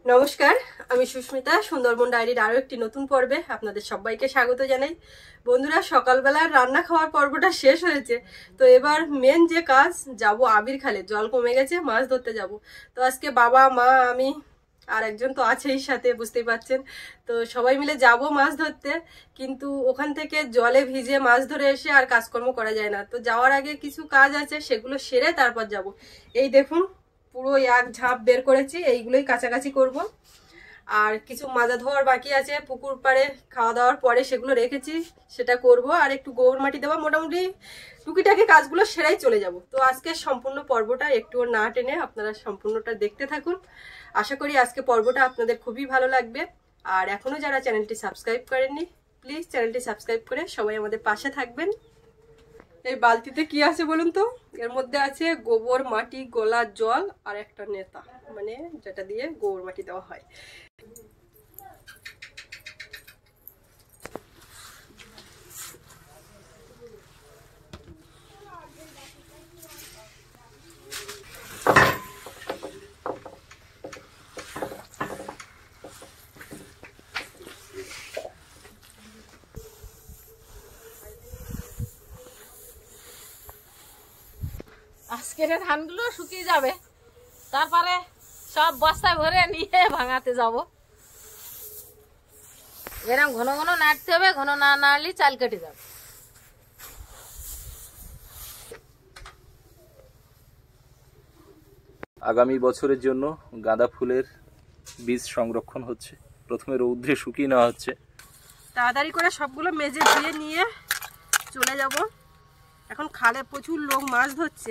নমস্কার, আমি সুস্মিতা। সুন্দরবন ডায়েরির আরো একটি নতুন পর্বে আপনাদের সবাইকে স্বাগত জানাই। বন্ধুরা, সকালবেলার রান্না খাওয়ার পর্বটা শেষ হয়েছে, তো এবার মেন যে কাজ, যাব আবির খালে। জল কমে গেছে, মাছ ধরতে যাব। তো আজকে বাবা, মা, আমি আর একজন তো আছেই সাথে, বুঝতেই পারছেন। তো সবাই মিলে যাব মাছ ধরতে, কিন্তু ওখান থেকে জলে ভিজে মাছ ধরে এসে আর কাজকর্ম করা যায় না। তো যাওয়ার আগে কিছু কাজ আছে, সেগুলো সেরে তারপর যাব। এই দেখুন, পুরো এক ঝাঁপ বের করেছি, এইগুলোই কাছাকাছি করব। আর কিছু মাজা ধোয়ার বাকি আছে, পুকুর পাড়ে খাওয়া দাওয়ার পরে সেগুলো রেখেছি, সেটা করব। আর একটু গোবর মাটি দেওয়া, মোটামুটি টুকিটাকি কাজগুলো সেরাই চলে যাব। তো আজকে সম্পূর্ণ পর্বটা একটুও না টেনে আপনারা সম্পূর্ণটা দেখতে থাকুন। আশা করি আজকে পর্বটা আপনাদের খুবই ভালো লাগবে। আর এখনো যারা চ্যানেলটি সাবস্ক্রাইব করেননি, প্লিজ চ্যানেলটি সাবস্ক্রাইব করে সবাই আমাদের পাশে থাকবেন। এই বালতিতে কি আছে বলুন তো? এর মধ্যে আছে গোবর মাটি, গোলার জল আর একটা নেতা, মানে যেটা দিয়ে গোবর মাটি দেওয়া হয়। আজকের ধানগুলো শুকিয়ে যাবে, তারপরে সব বস্তায় ভরে নিয়ে ভাঙাতে যাব। এরকম ঘন ঘন নাড়তে হবে, ঘন না নাড়লে চাল কেটে যাবে। আগামী বছরের জন্য গাঁদা ফুলের বীজ সংরক্ষণ হচ্ছে। প্রথমে রৌদ্রে শুকিয়ে নেওয়া হচ্ছে। তাড়াতাড়ি করে সবগুলো মেজে ধুয়ে নিয়ে চলে যাব। এখন খালে প্রচুর লোক মাছ ধরছে।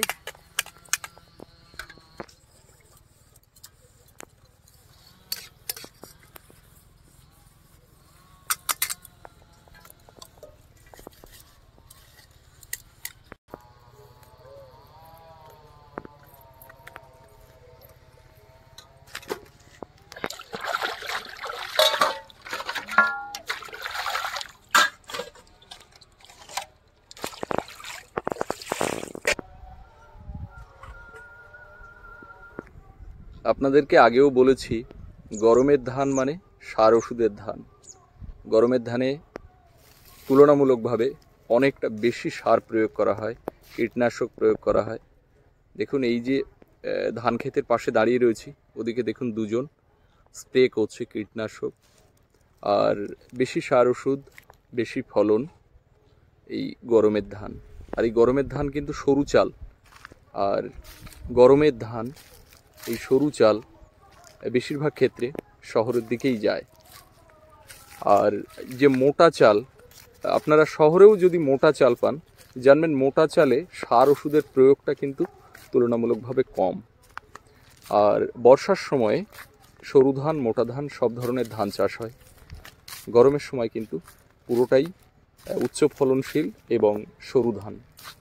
আপনাদেরকে আগেও বলেছি, গরমের ধান মানে সার ওষুধের ধান। গরমের ধানে তুলনামূলকভাবে অনেকটা বেশি সার প্রয়োগ করা হয়, কীটনাশক প্রয়োগ করা হয়। দেখুন, এই যে ধান ক্ষেতের পাশে দাঁড়িয়ে রয়েছি, ওদিকে দেখুন দুজন স্প্রে করছে কীটনাশক। আর বেশি সার ওষুধ, বেশি ফলন এই গরমের ধান। আর এই গরমের ধান কিন্তু সরু চাল। আর গরমের ধান, এই সরু চাল বেশিরভাগ ক্ষেত্রে শহরের দিকেই যায়। আর যে মোটা চাল, আপনারা শহরেও যদি মোটা চাল পান, জানবেন মোটা চালে সার ওষুধের প্রয়োগটা কিন্তু তুলনামূলকভাবে কম। আর বর্ষার সময়ে সরু ধান, মোটা ধান সব ধরনের ধান চাষ হয়। গরমের সময় কিন্তু পুরোটাই উচ্চ ফলনশীল এবং সরু ধান।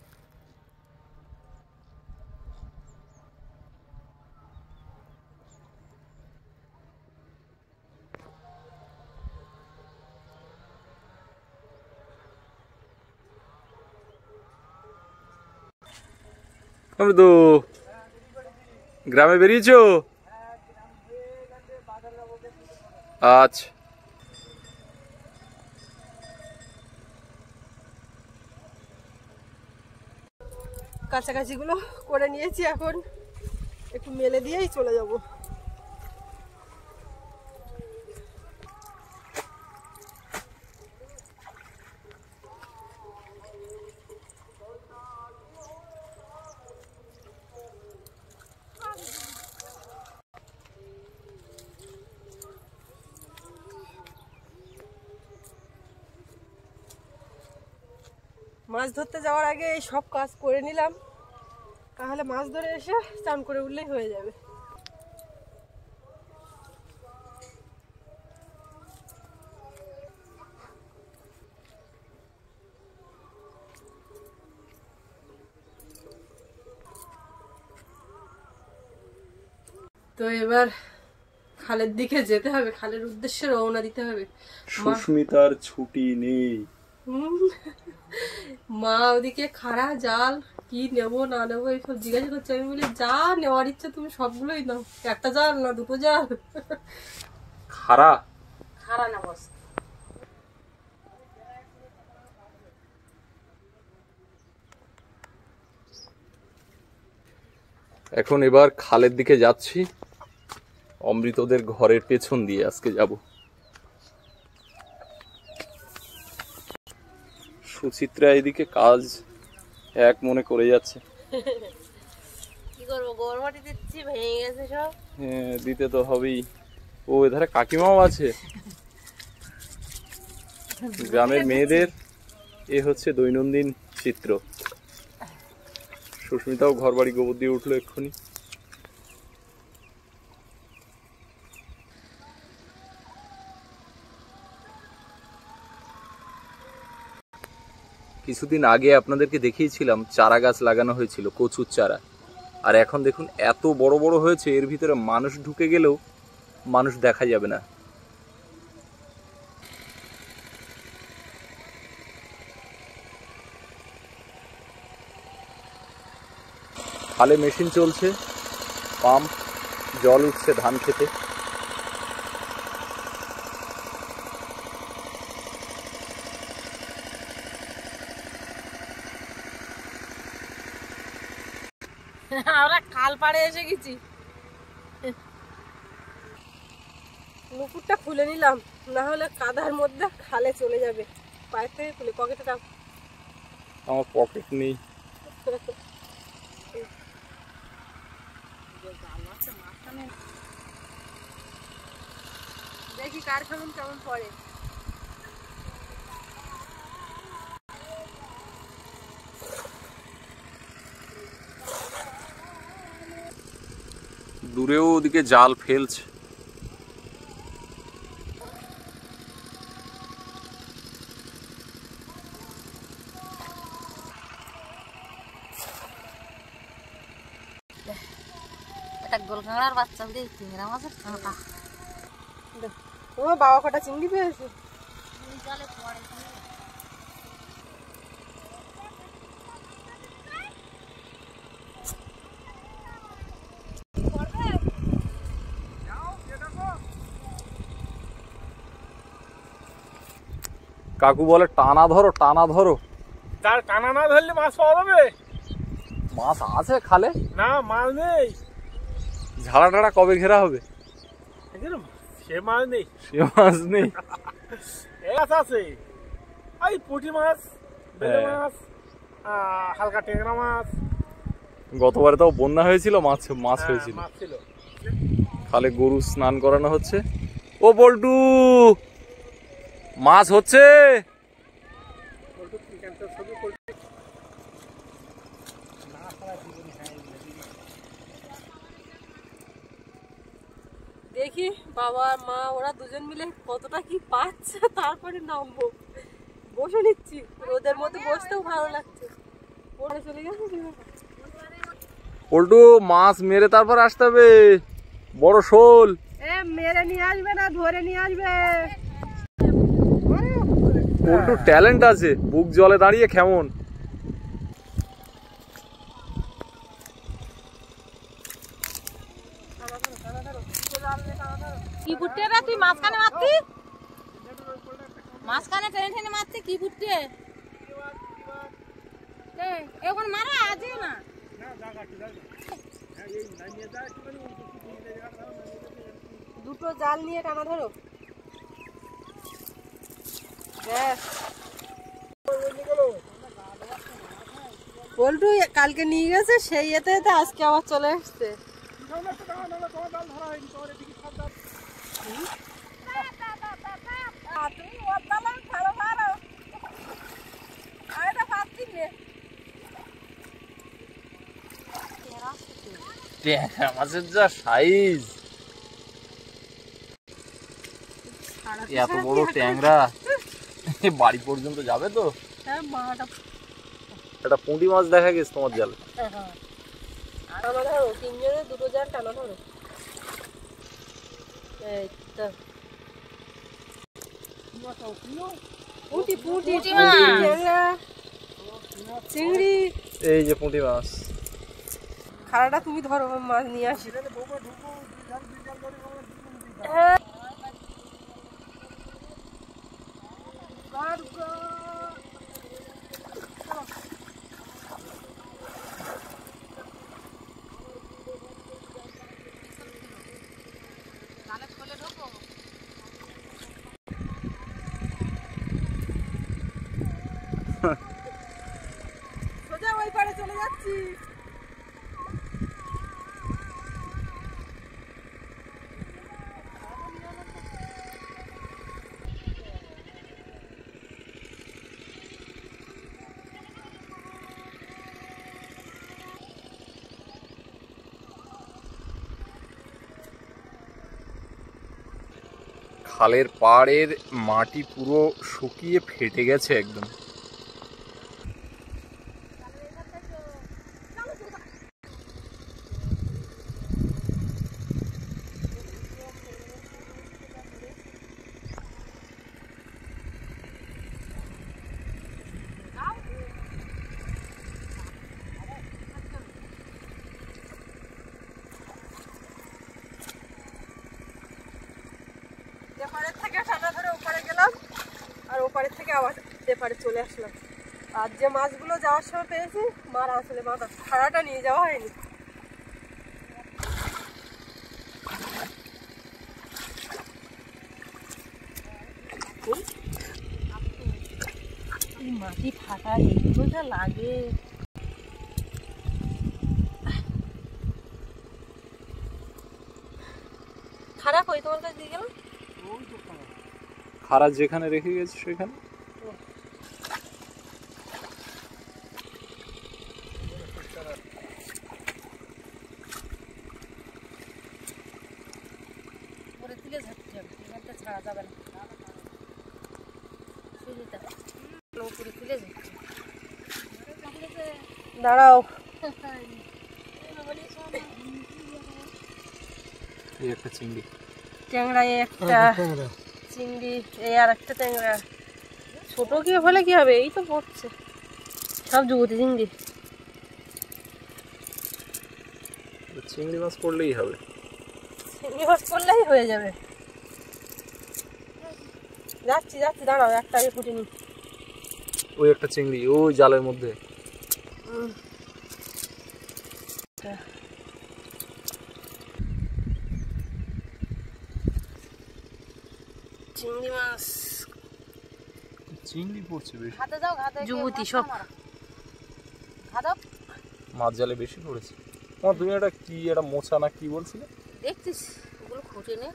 আমি তো গ্রামে বেরিয়েছো? আচ্ছা, কাছাকাছি গুলো করে নিয়েছি, এখন একটু মেলে দিয়েই চলে যাব। মাছ ধরতে যাওয়ার আগে এই সব কাজ করে নিলাম, তাহলে মাছ ধরে এসে চান করে উঠলেই হয়ে যাবে। তো এবার খালের দিকে যেতে হবে, খালের উদ্দেশ্যে রওনা দিতে হবে। সুস্মিতার ছুটি নেই। মা ওদিকে খাড়া জাল কি নেবো না নেবো এইসব জিজ্ঞাসা করছে। আমি বলি যা নেওয়ার ইচ্ছা তুমি সবগুলোই নাও, একটা জাল না দুটো জাল। খাড়া খারা না বস। এখন এবার খালের দিকে যাচ্ছি, অমৃতদের ঘরের পেছন দিয়ে আজকে যাব। সুচিত্রা এদিকে কাজ এক মনে করে যাচ্ছে। কি করবো, গরমাটি দিচ্ছি, ভেঙে গেছে সব। হ্যাঁ, দিতে তো হবেই। ও এধারে কাকিমাও আছে। গ্রামের মেয়েদের এ হচ্ছে দৈনন্দিন চিত্র। সুস্মিতাও ঘর বাড়ি গোবর দিয়ে উঠলো এক্ষুনি। কিছুদিন আগে আপনাদেরকে দেখিয়েছিলাম চারা গাছ লাগানো হয়েছিল, কচুর চারা। আর এখন দেখুন এত বড় বড় হয়েছে, এর ভিতরে মানুষ ঢুকে গেলেও মানুষ দেখা যাবে না। খালে মেশিন চলছে, পাম্প, জল উঠছে ধান খেতে। আমরা খাল পাড়ে এসে গেছি। নুপুরটা খুলে নিলাম, না হলে কাদার মধ্যে খালে চলে যাবে। পায়ের থেকে খুলে পকেটে রাখ। আমার পকেট নেই। দেখি কার কেমন কেমন পড়ে। দূরেও ওদিকে জাল ফেলছে। একটা গোলকাঁকড়ার বাচ্চা দিয়ে চিংড়া মাছের কাঁটা। তোমার বাবা কটা চিংড়ি পেয়েছে? জলে পড়ে। কাকু বলে টানা ধরো, টানা ধরো। তার টানা না ধরলে মাছ পাওয়া যাবে? মাছ আছে খালে? না, মাছ নেই। ঝাড়া টাড়া কবে ঘেরা হবে? সে মাছ নেই। সে মাছ নেই। মাছ আছে, এই পুঁটি মাছ, বেলে মাছ, হালকা টেংরা মাছ। গতবারে তো বন্যা হয়েছিল, মাছ মাছ হয়েছিল। মাছ ছিল। খালে গরু স্নান করানো হচ্ছে। ও বল্টু, মাছ হচ্ছে। দেখি বাবা মা ওরা দুজন মিলে কতটা কি পাচ্ছে, তারপরে নামবো। বসে নিচ্ছি, রোদের মধ্যে বসতেও ভালো লাগছে। পড়ে চলে গেছে। পল্টু, মাছ মেরে তারপর আসতে হবে, বড় শোল। মেরে নিয়ে আসবে না, ধরে নিয়ে আসবে। পল্টু ট্যালেন্ট আছে, বুক জলে দাঁড়িয়ে কেমন। কি ফুটে রে তুই মাঝখানে মারতি? মাঝখানে টেনে টেনে মারতি কি ফুটে? এখন মারা আজও না। দুটো জাল নিয়ে টানা ধরো। পল্টু কালকে নিয়ে গেছে, সেই এতে এতে আজকে আবার চলে আসছে। মাছের যা সাইজ, এত বড় ট্যাংরা বাড়ি পর্যন্ত যাবে তো? হ্যাঁ, মাটা একটা পুঁটি মাছ দেখা গেছে তোমার জালে। টানা ধরো, তিনজনে দুটো জাল টানা ধরো। এই তো পুঁটি পুঁটি পুঁটি মাছ। ট্যাংরা, চিংড়ি। এই যে পুঁটি মাছ। খাড়াটা তুমি ধরো, মাছ নিয়ে আসি। সোজা ওই পাড়ে চলে যাচ্ছি। খালের পাড়ের মাটি পুরো শুকিয়ে ফেটে গেছে একদম। এপারের থেকে টানা ধরে ওপারে গেলাম, আর ওপারের থেকে আবার এপারে চলে আসলাম। আর যে মাছগুলো যাওয়ার সময় পেয়েছি, মার আসলে মাথা খাড়াটা নিয়ে যাওয়া হয়নি। মাটি ফাটা এগুলো যা লাগে। খারাপ হই তোমার কাছে দিয়ে গেলাম। খাড়া যেখানে রেখে গেছে সেখানে। উপরে তুলে ঝাড়তে হবে, এখানটা ছাড়া যাবে না। সুজিটা উপরে তুলে ঝাড়তে দাঁড়াও, এই একটা চিংড়ি। ট্যাংরা একটা, চিংড়ি এই আর একটা ট্যাংরা। ছোট কি হলে কি হবে, এই তো পড়ছে সব যুবতী চিংড়ি। চিংড়ি মাছ পড়লেই হবে, চিংড়ি মাছ করলেই হয়ে যাবে। যাচ্ছি যাচ্ছি, দাঁড়াও একটা আগে ফুটে নি। ওই একটা চিংড়ি ওই জালের মধ্যে। চিংড়ি মাছ, চিংড়ি পড়ছে বেশি। হাতে যাও, হাতে যুবতী সব। খাদক মাছ জালে বেশি পড়েছে। তুমি এটা কি, এটা মোচা না কি বলছিলে? দেখছিস ওগুলো খুঁটে নে।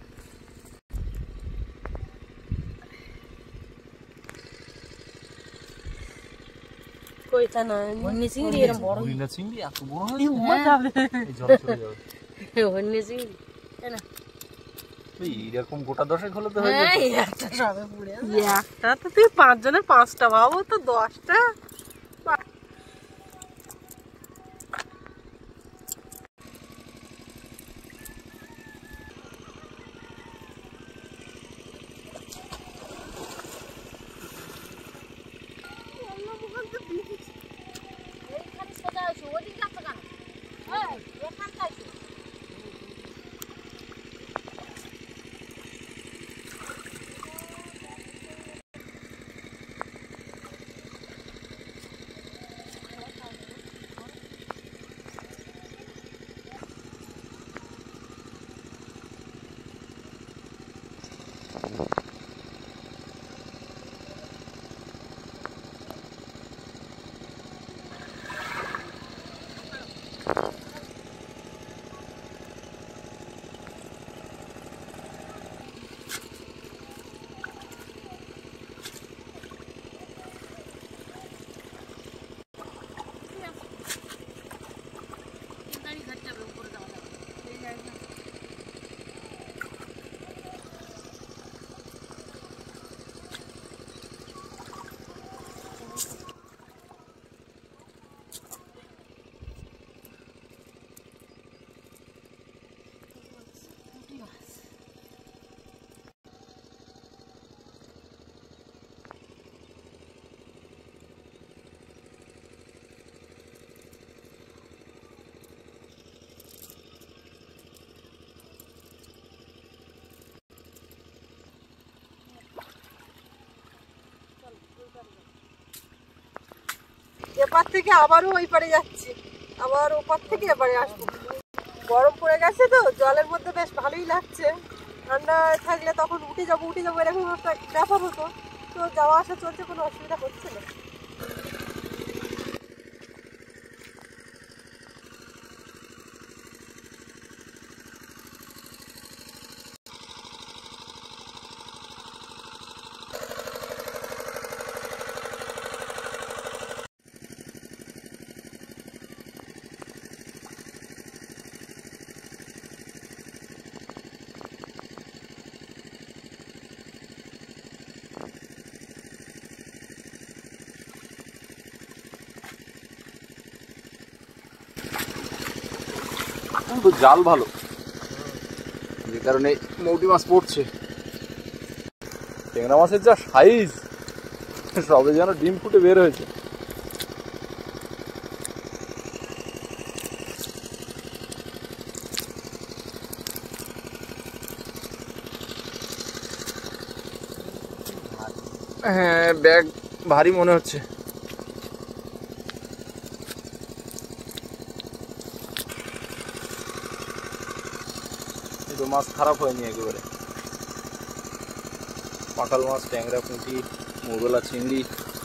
কইতা না হন্যে চিংড়ি এরকম বড় হরিণা চিংড়ি এত বড় হয়েছে, এই জলে চলে যাবে। হন্যে চিংড়ি তাই না? এই এরকম গোটা 10 হলে তো হয়ে হ্যাঁ, যেত। একটা সবে পুড়ে একটা তো তুই 5 জনের 5টা, ভাবো তো 10টা। এইখানে সোজা হয়েছে, ওদিক যাচ্ছে কেন? হ্যাঁ, এখানটা আছে। এপার থেকে আবারও ওই পারে যাচ্ছি, আবার ওপার থেকে এপারে আসবো। গরম পড়ে গেছে তো জলের মধ্যে বেশ ভালোই লাগছে। ঠান্ডা থাকলে তখন উঠে যাবো এরকম একটা ব্যাপার হতো। তো যাওয়া আসা চলছে, কোনো অসুবিধা হচ্ছে না। তো জাল ভালো, যে কারণে মৌটি মাছ পড়ছে। ট্যাংরা মাছের যা সাইজ, সবে যেন ডিম ফুটে বের হয়েছে। হ্যাঁ, ব্যাগ ভারী মনে হচ্ছে। মাছ খারাপ হয়নি একেবারে। পাটাল মাছ, ট্যাংরা, পুঁটি, মৌরলা, চিংড়ি।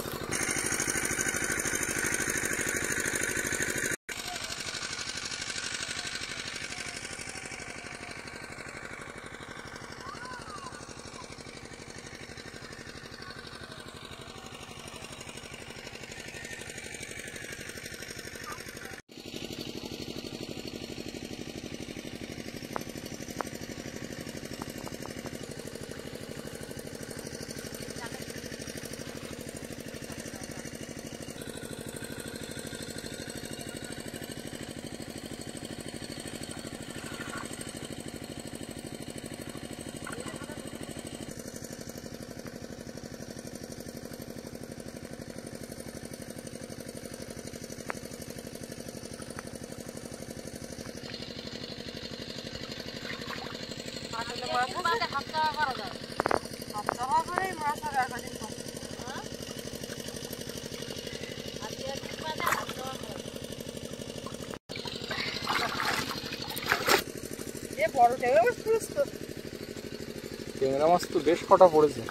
ট্যাংরা মাছ তো বেশ কটা পড়েছে।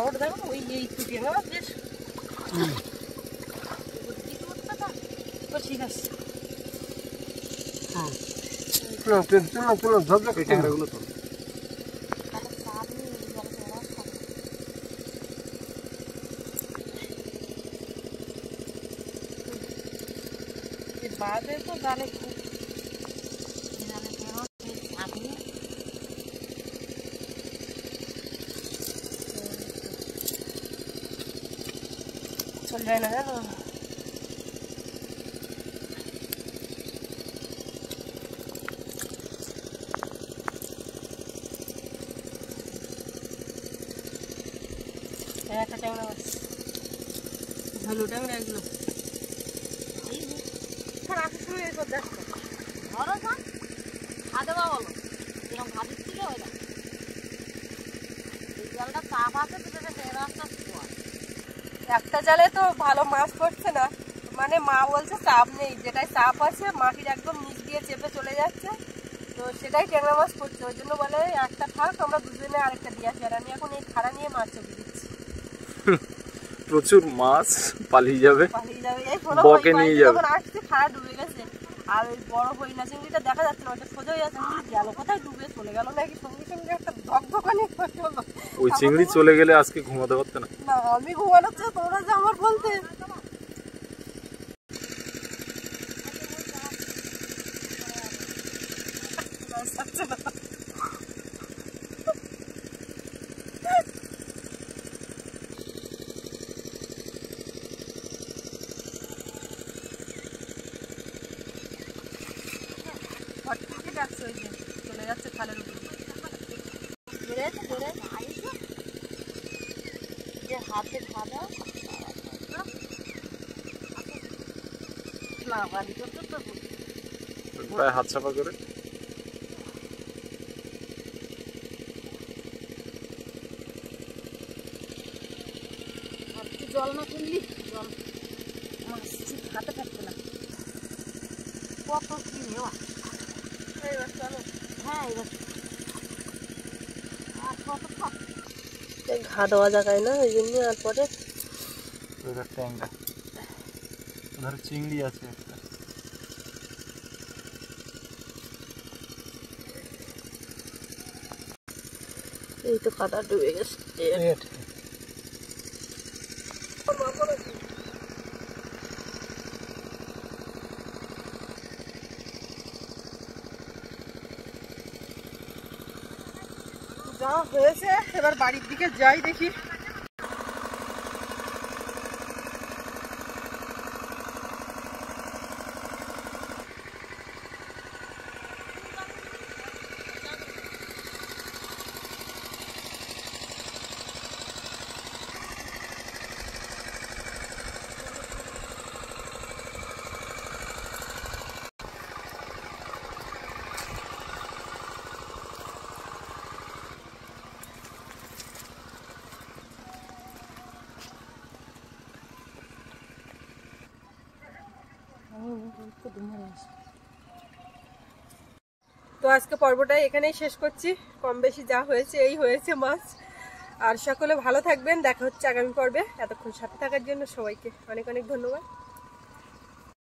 ঠিক আছে, ট্যাংরাগুলো তো বাদে তো জানে চল যায় না, জানো একটা ট্যাংরা মাছ, ভালো ট্যাংরা এগুলো। এরপর দেখো ধরো না, খাদে বা বলো এরকম ভাবির থেকে হয় না। এই জালটা চাপ আছে তো রাস্তা একটা জালে তো ভালো মাছ পড়ছে না, মানে মা বলছে চাপ নেই, যেটাই চাপ আছে মাটির একদম নিচ দিয়ে চেপে চলে যাচ্ছে, তো সেটাই ট্যাংরা মাছ পড়ছে। ওই জন্য বলে একটা থাক, আমরা দুজনে আরেকটা দিয়ে আসি। আর আমি এখন এই খাড়া নিয়ে মাছ চলে দিচ্ছি। প্রচুর মাছ পালিয়ে যাবে, এই বকে নিয়ে যাবে। যখন আসছে খাড়া ডুবে গেছে, আর ওই বড় হইনা চিংড়িটা দেখা যাচ্ছে না, ওটা সোজাই আছে। গেল কোথায়, ডুবে চলে গেল নাকি? সঙ্গে সঙ্গে একটা ধকধকানি হলো। ওই চিংড়ি চলে গেলে আজকে ঘুমাতে পারতে না। না, আমি ঘুমানোর চেয়ে তোমরা যে আমার বলতে। চলে যাচ্ছে খালের উপরে, হাতে খাদা হাত চাপা করে জল না তুললি, জল হাতে থাকছে না কত কি নেওয়া হ্যাঁ এবার আর কত ঘা দেওয়া জায়গায় না ওই জন্য আর পরে ট্যাংরা ধর চিংড়ি আছে একটা এই তো কাদা ডুবে গেছে যা হয়েছে এবার বাড়ির দিকে যাই দেখি তো আজকে পর্বটা এখানেই শেষ করছি কম বেশি যা হয়েছে এই হয়েছে মাছ আর সকলে ভালো থাকবেন দেখা হচ্ছে আগামী পর্বে এতক্ষণ সাথে থাকার জন্য সবাইকে অনেক অনেক ধন্যবাদ